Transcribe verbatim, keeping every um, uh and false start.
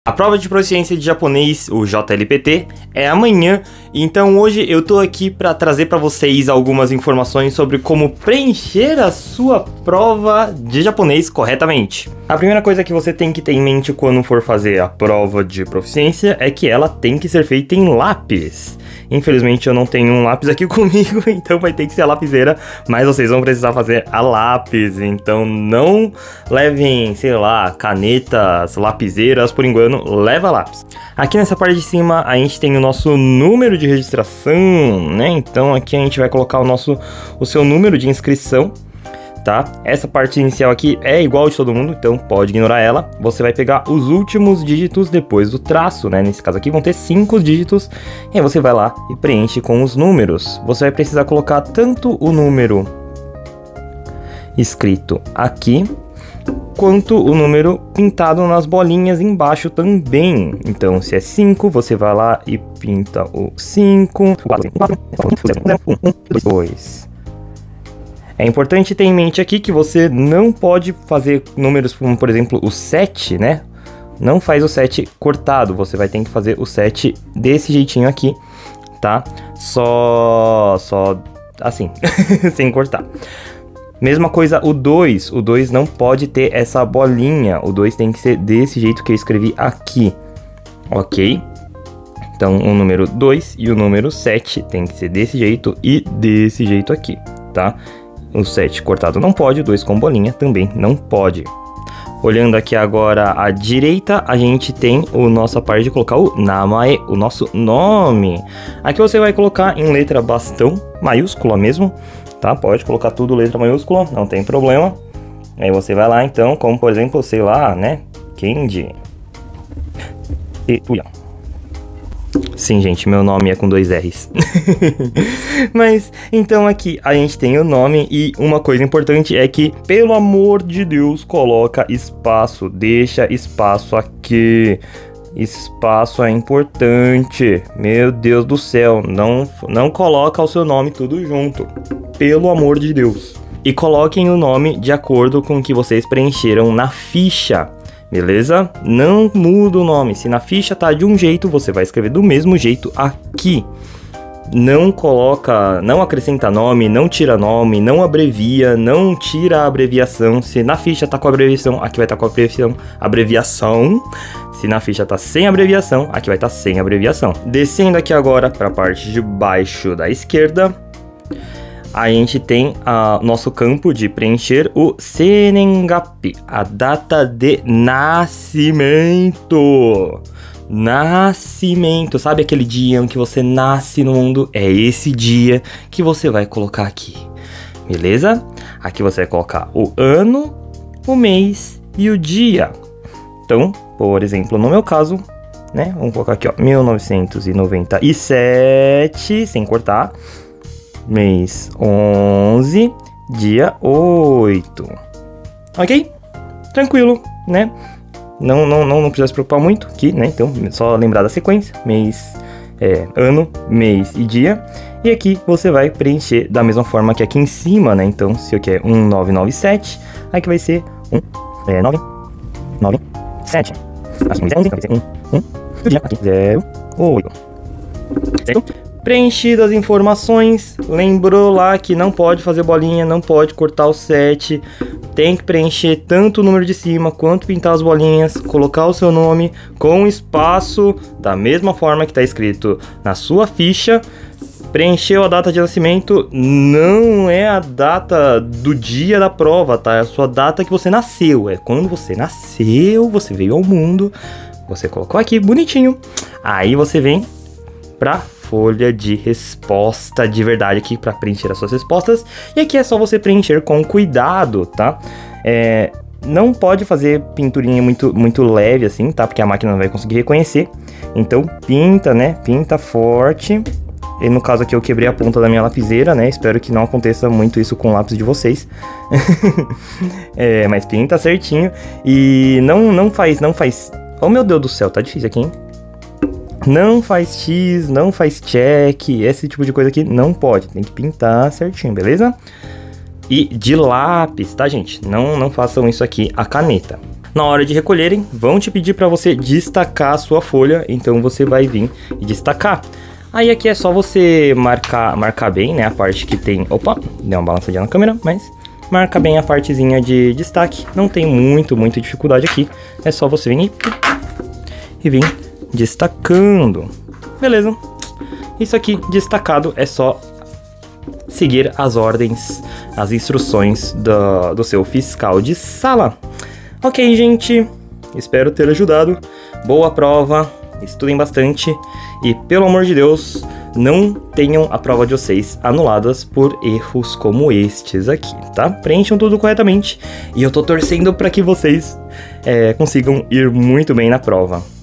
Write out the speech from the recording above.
A prova de proficiência de japonês, o J L P T, é amanhã, então hoje eu tô aqui para trazer para vocês algumas informações sobre como preencher a sua prova de japonês corretamente. A primeira coisa que você tem que ter em mente quando for fazer a prova de proficiência é que ela tem que ser feita em lápis. Infelizmente eu não tenho um lápis aqui comigo, então vai ter que ser a lapiseira, mas vocês vão precisar fazer a lápis, então não levem, sei lá, canetas, lapiseiras por engano, leva lápis. Aqui nessa parte de cima a gente tem o nosso número de registração, né? Então aqui a gente vai colocar o nosso, o seu número de inscrição. Tá? Essa parte inicial aqui é igual de todo mundo, então pode ignorar ela. Você vai pegar os últimos dígitos depois do traço, né? Nesse caso aqui vão ter cinco dígitos. E aí você vai lá e preenche com os números. Você vai precisar colocar tanto o número escrito aqui, quanto o número pintado nas bolinhas embaixo também. Então, se é cinco, você vai lá e pinta o cinco, dois. É importante ter em mente aqui que você não pode fazer números como, por exemplo, o sete, né? Não faz o sete cortado, você vai ter que fazer o sete desse jeitinho aqui, tá? Só, só assim, sem cortar. Mesma coisa o dois, o dois não pode ter essa bolinha, o dois tem que ser desse jeito que eu escrevi aqui, ok? Então o número dois e o número sete tem que ser desse jeito e desse jeito aqui, tá? O sete cortado não pode, o dois com bolinha também não pode. Olhando aqui agora à direita, a gente tem a nossa parte de colocar o namae, o nosso nome. Aqui você vai colocar em letra bastão, maiúscula mesmo, tá? Pode colocar tudo letra maiúscula, não tem problema. Aí você vai lá então, como por exemplo, sei lá, né? Kenji. Tetsuya. Sim, gente, meu nome é com dois R's. Mas, então aqui a gente tem o nome e uma coisa importante é que, pelo amor de Deus, coloca espaço, deixa espaço aqui. Espaço é importante, meu Deus do céu, não, não coloca o seu nome tudo junto, pelo amor de Deus. E coloquem o nome de acordo com o que vocês preencheram na ficha. Beleza? Não muda o nome. Se na ficha tá de um jeito, você vai escrever do mesmo jeito aqui. Não coloca, não acrescenta nome, não tira nome, não abrevia, não tira a abreviação. Se na ficha tá com abreviação, aqui vai estar tá com abreviação, abreviação. Se na ficha tá sem abreviação, aqui vai estar tá sem abreviação. Descendo aqui agora para a parte de baixo da esquerda, a gente tem o nosso campo de preencher o Senengapi, a data de nascimento. Nascimento, sabe aquele dia em que você nasce no mundo? É esse dia que você vai colocar aqui, beleza? Aqui você vai colocar o ano, o mês e o dia. Então, por exemplo, no meu caso, né? Vamos colocar aqui, ó, mil novecentos e noventa e sete, sem cortar. Mês onze, dia oito. Ok? Tranquilo, né? Não, não, não, não precisa se preocupar muito aqui, né? Então, só lembrar da sequência. Mês, é, ano, mês e dia. E aqui você vai preencher da mesma forma que aqui em cima, né? Então, se eu quero um nove nove sete, aqui vai ser um nove nove sete. Aqui mês onze, vai ser um um. E o dia aqui zero oito. Certo? Preenchidas as informações, lembrou lá que não pode fazer bolinha, não pode cortar o sete, tem que preencher tanto o número de cima quanto pintar as bolinhas, colocar o seu nome com espaço, da mesma forma que está escrito na sua ficha. Preencheu a data de nascimento, não é a data do dia da prova, tá? É a sua data que você nasceu, é quando você nasceu, você veio ao mundo, você colocou aqui bonitinho, aí você vem pra folha de resposta de verdade aqui para preencher as suas respostas. E aqui é só você preencher com cuidado, tá? É, não pode fazer pinturinha muito, muito leve assim, tá? Porque a máquina não vai conseguir reconhecer. Então pinta, né? Pinta forte. E no caso aqui eu quebrei a ponta da minha lapiseira, né? Espero que não aconteça muito isso com o lápis de vocês. É, mas pinta certinho. E não, não faz, não faz... Oh meu Deus do céu, tá difícil aqui, hein? Não faz X, não faz check, esse tipo de coisa aqui não pode, tem que pintar certinho, beleza? E de lápis, tá, gente? Não, não façam isso aqui a caneta. Na hora de recolherem, vão te pedir para você destacar a sua folha, então você vai vir e destacar. Aí aqui é só você marcar, marcar bem, né, a parte que tem... Opa, deu uma balançadinha na câmera, mas marca bem a partezinha de destaque. Não tem muito, muita dificuldade aqui. É só você vir e, e vir destacando. Beleza. Isso aqui, destacado, é só seguir as ordens, as instruções do, do seu fiscal de sala. Ok, gente. Espero ter ajudado. Boa prova. Estudem bastante. E, pelo amor de Deus, não tenham a prova de vocês anuladas por erros como estes aqui, tá? Preencham tudo corretamente. E eu tô torcendo para que vocês é, consigam ir muito bem na prova.